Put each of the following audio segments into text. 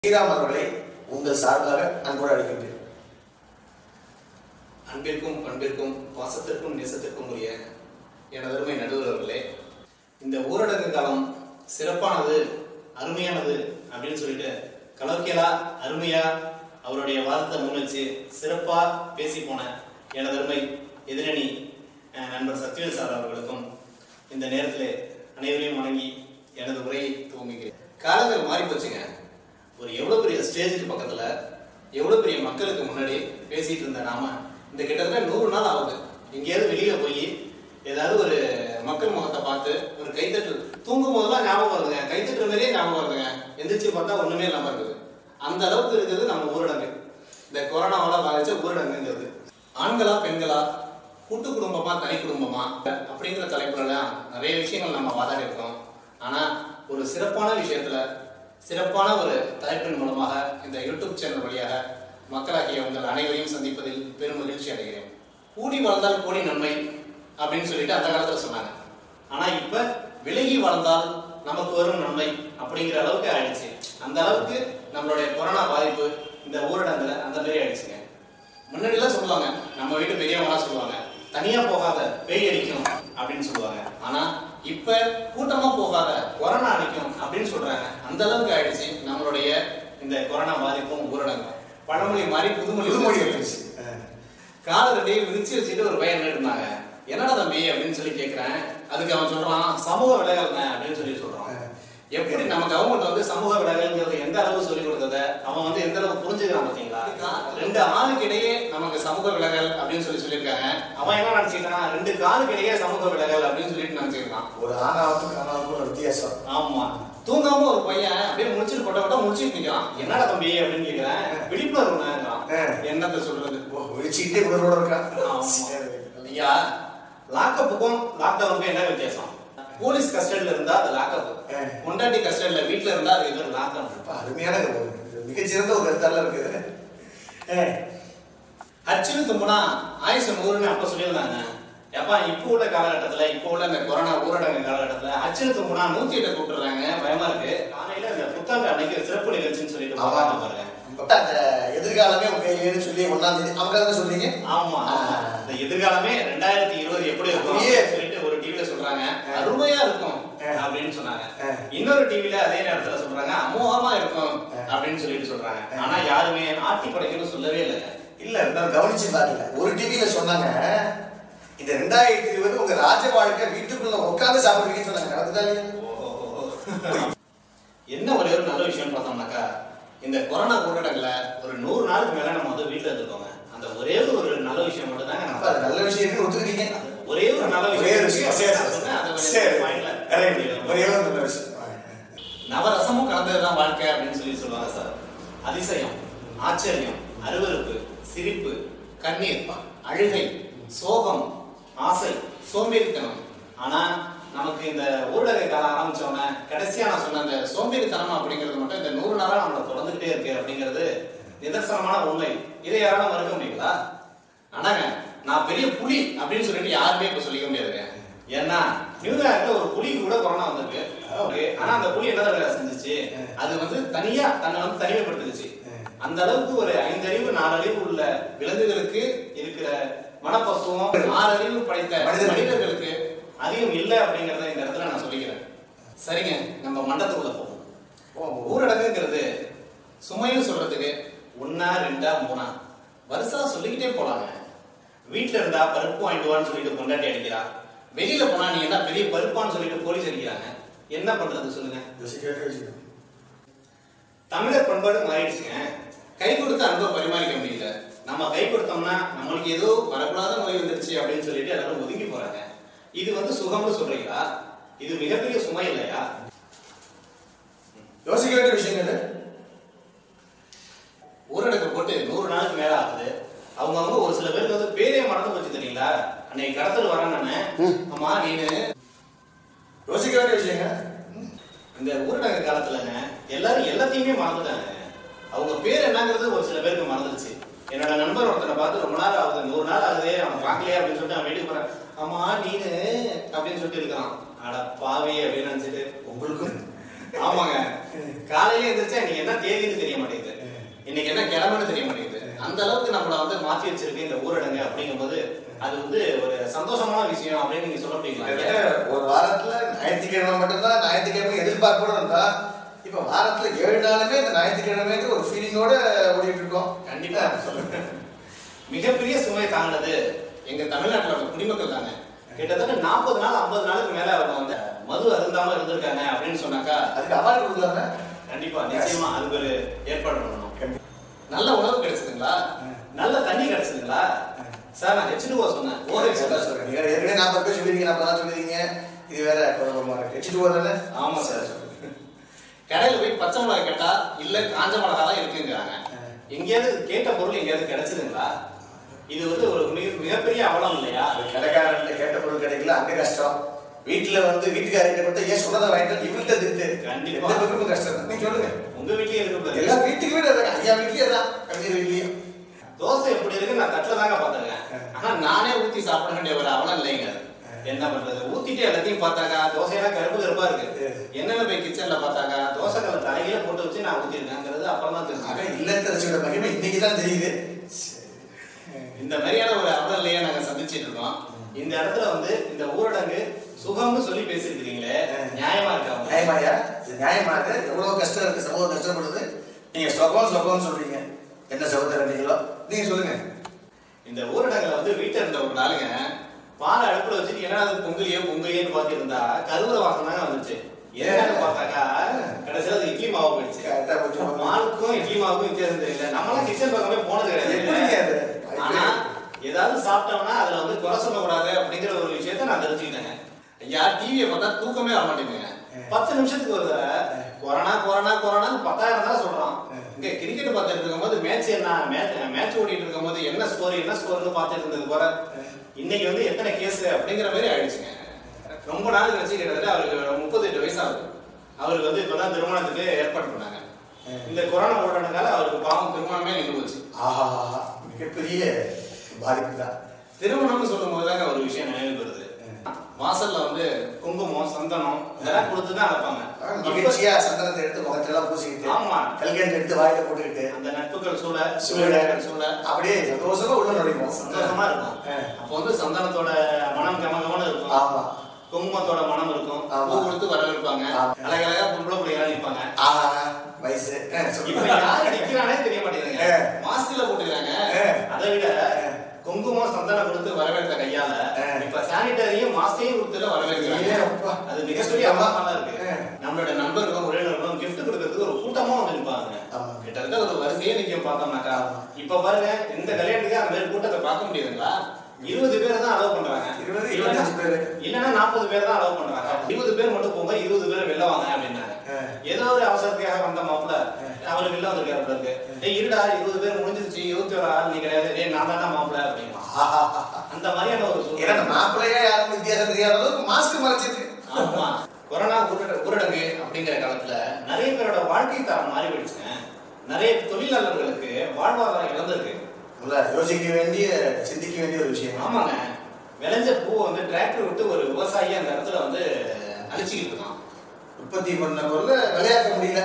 ஸ்ரீராம் அவர்களை உங்கள் சார்பாக அன்போடு அழைக்கின்றேன். அன்பிற்கும் பண்பிற்கும் பாசத்திற்கும் நேசத்திற்கும் உரிய எனதருமை நடுவர் அவர்களே, இந்த ஊரடங்கு காலம் சிறப்பானது, அருமையானது அப்படின்னு சொல்லிட்டு கலோக்கியலா அருமையா அவருடைய வாதத்தை முன்வச்சு சிறப்பா பேசி போன எனதருமை எதிரணி நண்பர் சத்யவேல் சார் அவர்களுக்கும் இந்த நேரத்தில் அனைவரையும் வணங்கி எனது உரையை துவங்குகிறேன். காலங்கள் மாறி போச்சுங்க. ஒரு எவ்வளோ பெரிய ஸ்டேஜுக்கு பக்கத்தில் எவ்வளோ பெரிய மக்களுக்கு முன்னாடி பேசிட்டு இருந்த நாம இந்த கிட்டத்தட்ட 100 நாள் ஆகுது. எங்கேயாவது வெளியில போய் ஏதாவது ஒரு மக்கள் முகத்தை பார்த்து ஒரு கைத்தட்டு, தூங்கும் போதெல்லாம் ஞாபகம் வருதுங்க, கைத்தட்டுற மாதிரியே ஞாபகம் வருதுங்க, எந்திரிச்சு பார்த்தா ஒண்ணுமே இல்லாம இருக்குது. அந்த அளவுக்கு இருக்குது நம்ம ஊரடங்கு, இந்த கொரோனாவால பாதிச்ச ஊரடங்குங்கிறது. ஆண்களா பெண்களா, கூட்டு குடும்பமா தனி குடும்பமா அப்படிங்கிற தலைப்புலாம் நிறைய விஷயங்கள் நம்ம வாதாடி இருக்கோம். ஆனா ஒரு சிறப்பான விஷயத்துல, சிறப்பான ஒரு தலைப்பின் மூலமாக இந்த யூடியூப் சேனல் வழியாக மக்களாகிய உங்கள் அனைவரையும் சந்திப்பதில் பெரும் மகிழ்ச்சி அடைகிறேன். கூடி வாழ்ந்தால் கோடி நன்மை அப்படின்னு சொல்லிட்டு அந்த காலத்துல சொன்னாங்க. ஆனா இப்ப விலகி வாழ்ந்தால் நமக்கு வரும் நன்மை அப்படிங்கிற அளவுக்கு ஆயிடுச்சு. அந்த அளவுக்கு நம்மளுடைய கொரோனா பாதிப்பு இந்த ஊரடங்குல அந்த மாதிரி ஆயிடுச்சுங்க. முன்னாடி எல்லாம் சொல்லுவாங்க, நம்ம வீட்டு பெரியவங்களா சொல்லுவாங்க, தனியா போகாத பேய் அடிக்கும் அப்படின்னு சொல்லுவாங்க. ஆனா இப்ப கூட்டமா போகாத கொரோனா அடிக்கும் அப்படின்னு சொல்றாங்க. அந்த அளவுக்கு ஆயிடுச்சு நம்மளுடைய இந்த கொரோனா பாதிப்பும் ஊரடங்கும். பழமொழி மாதிரி புதுமொழி வந்துருச்சு. கால ரெண்டையும் விரிச்சு வச்சுட்டு ஒரு பையன் இருந்தாங்க. என்னடா தம்பி அப்படின்னு சொல்லி கேட்கிறேன். அதுக்கு அவன் சொல்றான், சமூக விலகல் அப்படின்னு சொல்லி சொல்றான். எப்படி நம்ம கவர்மெண்ட் வந்து சமூக விலகல்ங்கிறது எந்த அளவு சொல்லி கொடுத்தத அவன் எந்த அளவு புரிஞ்சுக்கிறான் பாத்தீங்களா? 2 ஆளுக்கு இடையே நமக்கு சமூக விலகல் அப்படின்னு சொல்லியிருக்காங்க. அவன் என்ன நினைச்சுக்கிட்டான், 2 காலுக்கு இடையே சமூக விலகல் அப்படின்னு சொல்லிட்டு நினைச்சுக்கிட்டான். ஒரு ஆணாவுக்கும் ஒரு வித்தியாசம். ஆமா, தூங்காம ஒரு பையன் அப்படியே முடிச்சுட்டு கொட்ட முடிச்சுட்டு நிற்கிறான். என்னடா தம்பி அப்படின்னு கேட்கிறேன். விழிப்புணர்வு என்னத்த சொல்றது, விழிச்சுக்கிட்டே உணர்வோட இருக்கான். ஐயா, லாக்கப்புக்கும் லாக்டவுனுக்கும் என்ன வித்தியாசம்? போலீஸ் கஸ்டடியில இருந்தா அது லாக்அப், பொண்டாட்டி கஸ்டடியில வீட்டுல இருந்தா அது பேர் லாக்அப். அருமையான மிகச்சிறந்த ஒரு கருத்தால இருக்குது. அச்சுன்னு தும்புனா ஆயுசு 100ன்னு அப்ப சொல்லியிருந்தாங்க. எப்பா இப்ப உள்ள காலகட்டத்துல, இப்ப உள்ள இந்த கொரோனா ஊரடங்கு காலகட்டத்துல அச்சுன்னு தும்புனா 108 கூப்பிடுறாங்க. பயமா இருக்கு. காலையில இந்த புத்தாண்டு அன்னைக்கு சிறப்பு நிகழ்ச்சின்னு சொல்லிட்டு பாருங்க. அந்த எதிர்காலமே உங்க கையிலேன்னு சொல்லி 1ஆம் தேதி அவங்க சொல்றீங்க. ஆமா, இந்த எதிர்காலமே 2020 எப்படி இருக்கும் சொல்லிட்டு ஒரு டிவில சொல்றாங்க, அருமையா இருக்கும் அப்படின்னு சொன்னாங்க. இன்னொரு டிவில அதே நேரத்துல சொல்றாங்க, அமோகமா இருக்கும் அப்படின்னு சொல்லிட்டு சொல்றாங்க. ஆனா யாருமே ஆட்சி படைக்கணும்னு சொல்லவே இல்லை. இல்ல, நான் கவனிச்சு பாக்கல. ஒரு டிவில சொன்னாங்க, இந்த 2020 உங்க ராஜ வாழ்க்கை வீட்டுக்குள்ள உட்கார்ந்து சாப்பிடுறீங்கன்னு சொன்னாங்க. அதுதான் என்ன ஒரே ஒரு நல்ல விஷயம் பார்த்தோம்னாக்கா, இந்த கொரோனா ஊரடங்குல ஒரு 100 நாளுக்கு மேல நம்ம வீட்டுல இருந்துக்கோங்க. அந்த ஒரே ஒரு நல்ல விஷயம் மட்டும் தாங்க. நல்ல விஷயம் ஒத்துக்கிறீங்க. ஒரே ஒரு நல்ல விஷயம். நவரசமும் கலந்ததுதான் வாழ்க்கை அப்படின்னு சொல்லுவாங்க சார். அதிசயம், ஆச்சரியம், அருவருப்பு, சிரிப்பு, கண்ணீர், அழுகை, சோகம், ஆசை, சோம்பேறித்தனம். ஆனா நமக்கு இந்த ஊரடங்கு காலம் ஆரம்பிச்சோன்னே கடைசியா நான் சொன்ன அந்த சோம்பேறித்தனம் அப்படிங்கிறது மட்டும் இந்த 100 நாளா நம்மளை தொடர்ந்துகிட்டே இருக்கு அப்படிங்கிறது நிதர்சனமான உண்மை. இதை யாராலும் மறுக்க முடியுங்களா? ஆனாங்க நான் பெரிய புலி அப்படின்னு சொல்லிட்டு யாருமே இப்ப சொல்லிக்க முடியாதுங்க. ஏன்னா நியூசிலாந்துல ஒரு புலிக்கு கூட கொரோனா வந்திருக்கு. ஆனா அந்த புலி என்ன செஞ்சிச்சு, அது தனியா தன்னை தனிமைப்படுத்துச்சு. அந்த அளவுக்கு ஒரு 5 அறிவு 4 அறிவு உள்ள விலங்குகளுக்கு இருக்கிற மனப்பக்குவம் 6 அறிவு படைத்த மனிதர்களுக்கு அதிகம் இல்லை அப்படிங்கறத இந்த இடத்துல நான் சொல்லிக்கிறேன். சரிங்க, நம்ம மண்டத்துக்குள்ள போவோம். ஊரடங்குங்கிறது சுமையும் சொல்றதுக்கு 1, 2, 3 வருஷா சொல்லிக்கிட்டே போலாங்க. வீட்டுல இருந்தா பருப்பு வாங்கிடுவான்னு சொல்லிட்டு பொண்டாட்டி அடிக்கிறா. வெளியில போனா நீ என்ன பெரிய பருப்பான்னு சொல்லிட்டு போலீஸ் அடிக்கிறாங்க. என்ன பண்றது சொல்லுங்க? தமிழர் பண்பாடு மாறிடுச்சுங்க. கை கொடுத்து அன்பை பரிமாறிக்க முடியல. நம்ம கை கொடுத்தோம்னா நம்மளுக்கு ஏதோ வரக்கூடாத நோய் வந்துருச்சு அப்படின்னு சொல்லிட்டு எல்லாரும் ஒதுங்கி போறாங்க. இது சுகம்னு சொல்றீங்களா? இது மிகப்பெரிய சுமை இல்லையா? யோசிக்க வேண்டிய விஷயம். ஊரடங்கு போட்டு 100 நாளுக்கு மேல ஆகுது. அவங்க ஒரு சில பேருக்கு பேரே மறந்து போச்சு தெரியுங்களா? அன்னைக்கு கடத்தல் வரானே, ஆமா நீனு யோசிக்க வேண்டிய விஷயங்க. இந்த ஊரடங்கு காலத்துலங்க எல்லாரும் எல்லாத்தையுமே மறந்துட்டாங்க. அவங்க பேர் என்னங்கிறது ஒரு சில பேருக்கு மறந்துருச்சு. என்னோட நண்பர் ஒருத்தனை பார்த்து ரொம்ப நாள் ஆகுது, 100 நாள் ஆகுது, அவன் பார்க்கலையே அப்படின்னு சொல்லிட்டு அவன் வீட்டுக்கு போறேன். ஆமா நீனு அப்படின்னு சொல்லிட்டு இருக்கான். அட பாவி அப்படின்னு நினைச்சிட்டு உங்களுக்கும் ஆமாங்க காலையில எந்திரிச்சா இன்னைக்கு என்ன தேதின்னு தெரிய மாட்டேங்குது, இன்னைக்கு என்ன கிழமைன்னு தெரிய மாட்டேங்குது. அந்த அளவுக்கு நம்மள வந்து மாற்றி வச்சிருக்கு இந்த ஊரடங்கு அப்படிங்கும்போது அது வந்து ஒரு சந்தோஷமான விஷயம் அப்படின்னு நீங்க சொல்ல முடியுங்களா? ஒரு வாரத்துல ஞாயிற்றுக்கிழமை மட்டும்தான் ஞாயிற்றுக்கிழமை எதிர்பார்ப்போட இருந்தா இப்ப வாரத்துல 7 நாளுமே இந்த ஞாயிற்றுக்கிழமைக்கு ஒரு ஃபீலிங்கோட ஓடிட்டு இருக்கோம். கண்டிப்பா சொல்லுங்க. மிகப்பெரிய சுமை தாங்கினது எங்க தமிழ்நாட்டில் உள்ள குடிமக்கள் தாங்க. கிட்டத்தட்ட 40 நாள் 50 நாளுக்கு மேல அவங்க வந்து மது அருந்தாம இருந்திருக்காங்க அப்படின்னு சொன்னாக்கா அதுக்கு அவார்டு கொடுக்கலாமே. கண்டிப்பா நிச்சயமா அதுக்கு ஒரு ஏற்பாடு பண்ணணும். நல்ல உணவு கிடைச்சதுங்களா, நல்ல தண்ணி கிடைச்சதுங்களா? சார் நான் H2O சொன்னேன். சொல்றேன். நீங்க ஏற்கனவே 40 பேர் சொல்லிருக்கீங்க, 40 சொல்லிருக்கீங்க. இது வேற H2O தானே? ஆமா சார். கடையில போய் பச்சை மிளகாய் கேட்டா இல்ல காஞ்ச மிளகாய் தான் இருக்குங்கிறாங்க. எங்கேயாவது கேட்ட பொருள் எங்கேயாவது கிடைச்சதுங்களா? இது வந்து ஒரு மிகப்பெரிய அவலம் இல்லையா? கடைக்காரன் கேட்ட பொருள் கிடைக்கல, அங்க கஷ்டம். வீட்டுல வந்து வீட்டுக்காரங்க மட்டும் ஏன் சொன்னதை வாங்கிட்டு இவங்க திட்டு. கண்டிப்பா கஷ்டம் தான். நீங்க சொல்லுங்க. உங்க வீட்லயே இருக்கு, எல்லா வீட்டுக்குமே ஐயா வீட்லயே தான், கவிஞர் வீட்லயும் தோசை எப்படி இருக்கு நான் தட்டுல தாங்க பாத்துருக்கேன். ஆனா நானே ஊத்தி சாப்பிட வேண்டிய ஒரு அவலம் இல்லைங்க. என்ன பண்றது, ஊத்திட்டு எல்லாத்தையும் பார்த்தாக்கா தோசையெல்லாம் கருப்பு கருப்பா இருக்கு. என்னென்ன போய் கிச்சன்ல பார்த்தாக்கா தோசைகளை தலையில போட்டு வச்சு நான் ஊத்திருக்கேங்கிறது அப்புறம் தான் தெரிஞ்சுக்கேன். இல்லத்தரசியோட மகிமை இன்னைக்குதான் தெரியுது. இந்த மாதிரியான ஒரு அவலம் இல்லையே நாங்க சந்திச்சுட்டு இருக்கோம். இந்த இடத்துல வந்து இந்த ஊரடங்கு சுகம்னு சொல்லி பேசிருக்கீங்களே, நியாயமா இருக்கா? நியாயமாயா? நியாயமாக எவ்வளவு கஷ்டம் இருக்கு, சமூகம் கஷ்டப்படுது. நீங்க சுகம்னு சொல்றீங்க. என்ன சகோதரீங்களோ நீங்க சொல்லுங்க. இந்த ஊரடங்குல வந்து வீட்டுல இருந்த ஒரு நாளுங்க பாலை அடுப்புல வச்சுட்டு என்ன பொங்கலியேன்னு பாத்துட்டு இருந்தா கருவூர வாசம் தாங்க வந்துச்சு. ஏன்னு பார்த்தாக்கா கடைசியில அது இட்லி மாவு போயிடுச்சு. மாவுக்கும் இட்லி மாவுக்கும் வித்தியாசம் தெரியல. நம்மளாம் கிச்சன் பக்கமே போனது கிடையாது. ஆனா ஏதாவது சாப்பிட்டோம்னா அதுல வந்து குறை சொல்லக்கூடாது அப்படிங்கிற ஒரு விஷயத்த நான் தெரிஞ்சுக்கிட்டேங்க. ஐயா டிவியை பார்த்தா தூக்கமே வர மாட்டேங்குங்க. 10 நிமிஷத்துக்கு ஒரு தடவை கொரோனா 10,000 தான் சொல்றான். இங்க கிரிக்கெட் பார்த்துட்டு இருக்கும்போது மேட்ச் ஓடிட்டு இருக்கும்போது என்ன ஸ்கோர்னு பார்த்துட்டு இருந்தது போற இன்னைக்கு வந்து எத்தனை கேஸ் அப்படிங்கிற மாதிரி ஆயிடுச்சுங்க. ரொம்ப நாள் கழிச்சு கிட்டத்தட்ட அவருக்கு 38 வயசு ஆகுது. அவருக்கு வந்து இப்பதான் திருமணத்துக்கு ஏற்பாடு பண்ணாங்க. இந்த கொரோனா ஊரடங்கால அவருக்கு பாவம் திருமணமே நின்று போச்சு. ஆஹா, மிகப்பெரிய பாதிப்பு தான். திருமணம்னு சொல்லும் போதுதாங்க ஒரு விஷயம் நினைவு வருது. வாசல்ல வந்து குங்குமம் சந்தனம் இதெல்லாம் கொடுத்துதான் அழைப்பாங்க. மகிழ்ச்சியா சந்தனத்தை எடுத்து முகத்தெல்லாம் பூசிக்கிட்டு, ஆமா கல்கண்டு எடுத்து வாயில போட்டுக்கிட்டு, அந்த நட்புகள் சூழ அப்படியே சந்தோஷமா உள்ள நுழைவோம். சந்தோஷமா இருக்கும். அப்போ வந்து சந்தனத்தோட மனம் கமகமான இருக்கும். ஆமா, குங்குமத்தோட மனம் இருக்கும். பூ கொடுத்து வரவேற்பாங்க. அழகழகா பொம்பளை பிள்ளைங்க நிற்பாங்க. வயசு இப்ப யாரு நிக்கிறானே தெரிய மாட்டேங்குதுங்க. மாஸ்க்ல போட்டுக்கிறாங்க. அதை விட குங்குமம் சந்தனம் கொடுத்து வரவேற்ற கையால இப்ப சானிட்டரியும் மாஸ்கையும் கொடுத்துல வரவேற்கிறாங்க. அது மிகப்பெரிய அவமானமா இருக்கு. நம்மளோட நண்பர்களும் உறவினர்களும் கிஃப்ட் கொடுக்கறதுக்கு ஒரு கூட்டமா வந்து நிற்பாங்க. கிட்டத்தட்ட ஒரு வரிசையே நிக்க பார்த்தோம்னாக்கா இப்ப பாருங்க இந்த கல்யாணத்துக்கு அந்த மாதிரி கூட்டத்தை பார்க்க முடியுதுங்களா? 20 பேர் தான் அலோவ் பண்றாங்க. 25 பேர் இல்லன்னா 40 பேர் தான் அலோவ் பண்றாங்க. 20 பேர் மட்டும் போங்க, 20 பேர் வெளில வாங்க அப்படின்னாங்க. ஏதோ ஒரு அவசரத்துக்காக வந்த மாப்பிள்ள அவரு வெளில வந்திருக்காரு இருக்கு. இருடா 20 பேர் முடிஞ்சிருச்சு, 21 ஆள் நீ கிடையாது, நான் தான் மாப்பிள்ள அப்படின்னா அந்த மாதிரியான ஒரு மாப்பிள்ளையா யாரும் வித்தியாசம் தெரியாத அளவுக்கு மாஸ்க் மறைச்சிருக்கு. ஆமா, கொரோனா ஊரடங்கு அப்படிங்கிற காலத்துல நிறைய பேரோட வாழ்க்கை தரம் மாறி போயிடுச்சுங்க. நிறைய தொழிலாளர்களுக்கு வாழ்வாதாரம் இழந்திருக்கு. யோசிக்க வேண்டிய சிந்திக்க வேண்டிய ஒரு விஷயம். ஆமாங்க, விளைஞ்ச பூவை வந்து டிராக்டர் விட்டு ஒரு விவசாயி அந்த இடத்துல வந்து அழிச்சுக்கிட்டு இருக்கான். உற்பத்தி பண்ண பொருளை விளையாக்க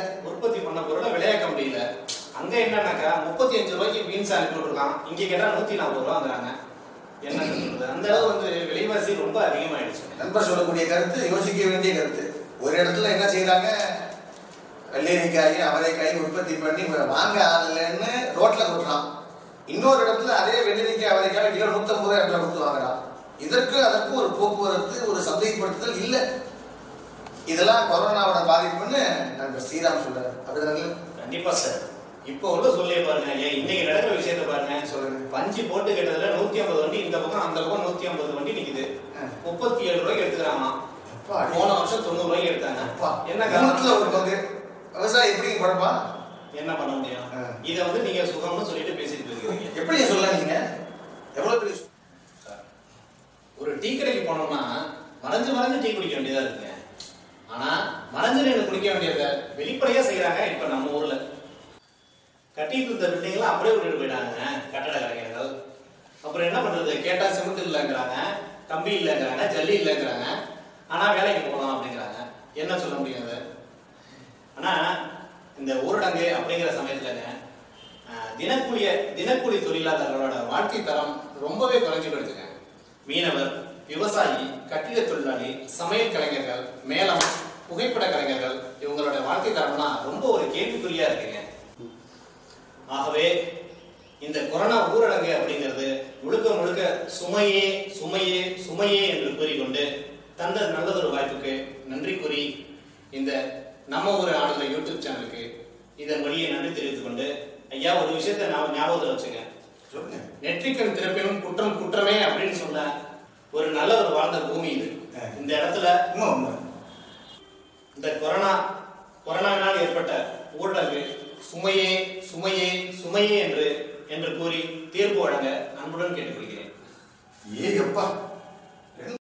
முடியல. அங்க என்னன்னாக்கா 35 ரூபாய்க்கு பீன்ஸ் அனுப்பி விட்டுருக்கான். இங்க கேட்டா 140 ரூபா வந்துறாங்க. என்ன சொல்றது, அந்த அளவு வந்து விலைவாசி ரொம்ப அதிகமாயிடுச்சு. நண்பர் சொல்லக்கூடிய கருத்து யோசிக்க வேண்டிய கருத்து. ஒரு இடத்துல என்ன செய்யறாங்க, வெள்ளரிக்காயும் அவரைக்காயும் உற்பத்தி பண்ணி வாங்க ஆகலன்னு ரோட்ல கொட்டுறான். இன்னொரு இடத்துல அதே வெள்ளரிக்காய் அவரைக்காய் கிலோ 150 ரூபாய் கொடுத்து வாங்குறான். அதற்கும் ஒரு போக்குவரத்து, ஒரு சந்தைப்படுத்துதல் இல்லை. இதெல்லாம் கொரோனாவோட பாதிப்புன்னு நண்பர் ஸ்ரீராம் சொல்றாரு. அப்படிதாங்க. கண்டிப்பா சார். இப்போ உள்ள சொல்லியே பாருங்க, இன்னைக்கு நடக்கிற விஷயத்த பாருங்க. சொல்லுங்க, பஞ்சு போட்டு கேட்டதுல 150 வண்டி இந்த பக்கம் அந்த பக்கம் 150 வண்டி நிக்குது. 37 ரூபாய்க்கு எடுத்துக்கிறாங்க. போன வருஷம் 90 ரூபாய்க்கு எடுத்தாங்க. என்ன காரணத்துல ஒரு பங்கு விவசாயி எப்படி குழப்பா என்ன பண்ண முடியும்? இதை வந்து நீங்க சுகம்னு சொல்லிட்டு பேசிட்டு இருக்கீங்க. எப்படி சொல்லலாம்? நீங்க எவ்வளவு பெரிய ஒரு டீ கடைக்கு போனோம்னா மறைஞ்சு டீ குடிக்க வேண்டியதா இருக்குங்க. ஆனா மறைஞ்சு நீங்க குடிக்க வேண்டியதை வெளிப்படையா செய்யறாங்க. இப்ப நம்ம ஊர்ல கட்டிட்டு இருந்த பில்டிங்லாம் அப்படியே விட்டுட்டு போயிட்டாங்க கட்டட கலைஞர்கள். அப்புறம் என்ன பண்றது, கேட்டா சிமெண்ட் இல்லைங்கிறாங்க, கம்பி இல்லைங்கிறாங்க, ஜல்லி இல்லைங்கிறாங்க. ஆனா வேலைக்கு போகலாம் அப்படிங்கிறாங்க. என்ன சொல்ல முடியாது? ஆனால் இந்த ஊரடங்கு அப்படிங்கிற சமயத்துலங்க தினக்கூலி தொழிலாளர்களோட வாழ்க்கை தரம் ரொம்பவே குறைஞ்சு போயிடுச்சுங்க. மீனவர், விவசாயி, கட்டிட தொழிலாளி, சமையல் கலைஞர்கள், மேளம், புகைப்பட கலைஞர்கள் இவங்களோட வாழ்க்கை தரம்லாம் ரொம்ப ஒரு கேள்விக்குறியா இருக்குங்க. ஆகவே இந்த கொரோனா ஊரடங்கு அப்படிங்கிறது முழுக்க முழுக்க சுமையே சுமையே சுமையே என்று கூறிக்கொண்டு தந்த நல்லதொரு வாய்ப்புக்கு நன்றி கூறி இந்த நம்ம ஒரு ஆளுநர் யூடியூப் சேனலுக்கு இதன் வழியை நன்றி தெரிவித்துக் கொண்டு, ஐயா ஒரு விஷயத்த நான் ஞாபகத்தில் வச்சுங்க. நெற்றிக்கண் திறப்பினும் குற்றம் குற்றமே அப்படின்னு சொன்ன ஒரு நல்ல ஒரு வாழ்ந்த பூமி இது. இந்த இடத்துல இந்த கொரோனாவினால் ஏற்பட்ட ஊரடங்கு சுமையே சுமையே சுமையே என்று கூறி தீர்ப்பு வழங்க அன்புடன் கேட்டுக்கொள்கிறேன். ஏப்பா